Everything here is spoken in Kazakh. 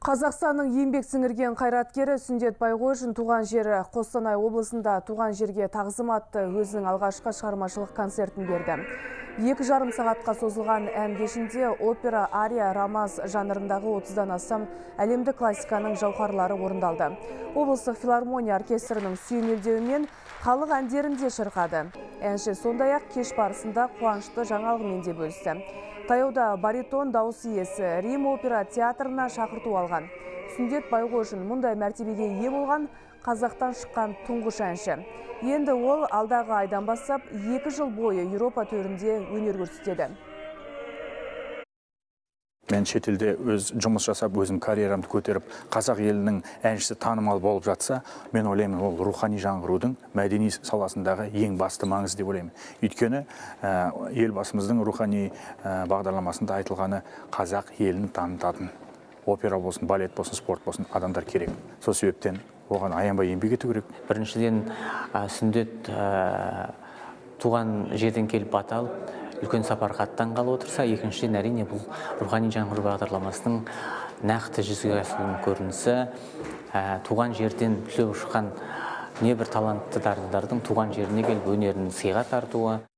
Қазақстанның еңбек сіңірген қайраткері Сүндет Байғожин туған жері Қостанай облысында туған жерге тағзым атты өзінің алғашқы шығармашылық концертін берді. 2,5 сағатқа созылған ән кешінде опера, ария, романс жанрындағы 30-дан астам әлемдік классиканың жауһарлары орындалды. Облыстық филармония оркестрінің сүйемелдеуімен халық әндерін де шырқады. Әнші сондай-ақ кеш барысында қуанышты жаңалығымен де бөлісті. Таяуда баритон дауыс иесі Рим опера театрына шақырту алған. Сүндет Байғожин мұндай мәртебеге ие болған Қазақтан шыққан тұңғыш әнші. Енді ол алдағы айдан бастап 2 жыл бойы Еуропа төрінде өнер көрсетеді. Мен шетелде өз жұмыс жасап, өзім карьерамды көтеріп, қазақ елінің әншісі танымал болып жатса, мен ойлаймын, ол рухани жаңғырудың мәдени саласындағы ең басты маңызы деп ойлаймын. Өйткені елбасымыздың рухани бағдарламасында айтылғаны қазақ елін танытатын опера болсын, балет болсын, спорт болсын, адамдар керек. Сол себептен оған аянбай еңбек ету керек. Біріншіден Сүндет туған жерден келіп бата алып, үлкен сапарға аттанғалы отырса, екіншіден әрине бұл рухани жаңғыру бағдарламасының нақты жүзеге асуының көрінісі. Туған жерден түлеп ұшқан небір талантты дарындардың туған жеріне келіп өнерін сыйға тартуы.